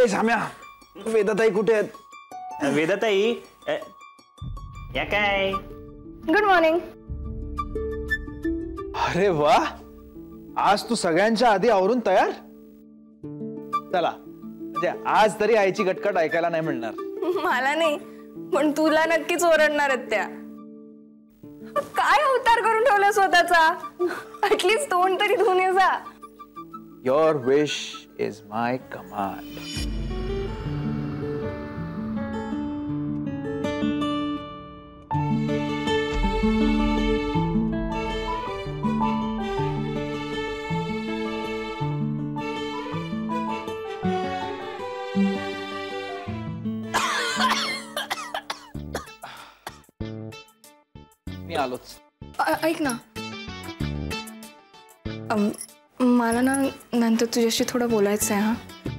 ए साम्या, वेदाताई कुठे आहेत? वेदाताई या काय? Good morning. अरे वा, आज तू सगळ्यांच्या आधी आवरून तयार. चला, म्हणजे आज तरी आईची गटकट ऐकायला नाही मिळणार. मला नाही, पण तुला नक्कीच ओरडणार आहेत त्या. काय अवतार करून ठेवला स्वतःचा? ऍटलीस्ट तोंड तरी धुवून ये जा. Your wish is my command. मी आलोच. ऐक ना, मला ना नंतर तुझ्याशी थोडं बोलायचं आहे.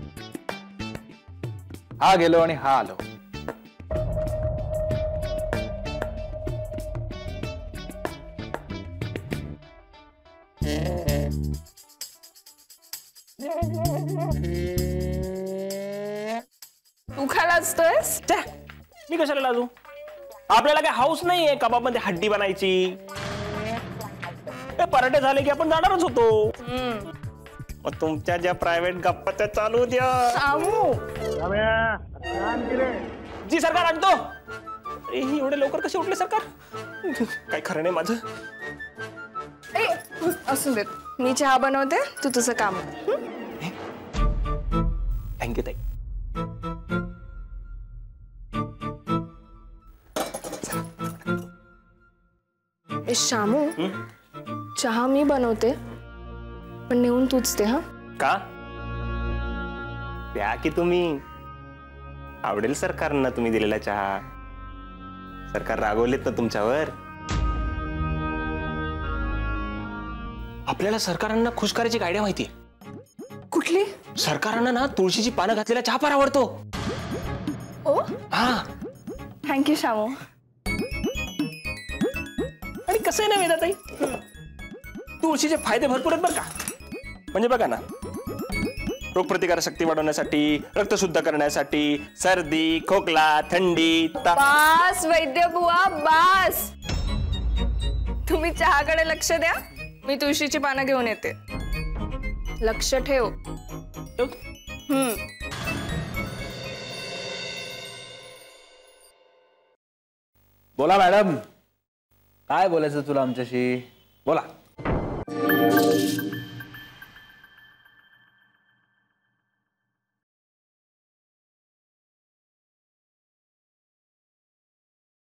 हा गेलो आणि हा आलो. तू काय लाजतोयस? मी कशाला लाजू? आपल्याला काय हाऊस नाहीये कबाब मध्ये हड्डी बनायची. पराठे झाले की आपण जाणारच होतो. तुमच्या ज्या प्रायव्हेट गप्पा त्या चालू द्या. जी सरकार आणतो. एवढे लवकर कसे उठले सरकार? काय खरं नाही माझं. असू देत, मी चहा बनवते, तू तुझं काम. थँक्यू ताई. शामू, चहा मी बनवते, पण नेऊन तूच दे. हा का? प्या की तुम्ही. आवडेल सरकारना तुम्ही दिलेला चहा. सरकार रागवलेत ना तुमच्यावर. आपल्याला सरकारांना खुश करायची आयडिया माहितीये. कुठली? सरकारांना ना तुळशीची पानं घातलेला चहा फार आवडतो. ओ हा, थँक्यू शामू. आणि कसं आहे ना वेदाताई, तुळशीचे फायदे भरपूर आहेत बरं का. म्हणजे बघा ना, रोगप्रतिकारक शक्ती वाढवण्यासाठी, रक्त शुद्ध करण्यासाठी, सर्दी, खोकला, थंडी, बास वैद्य बुवा बास. तुम्ही चहाकडे लक्ष द्या, मी तुळशीची पानं घेऊन येते. लक्ष ठेव. बोला मॅडम, काय बोलायचं तुला आमच्याशी? बोला.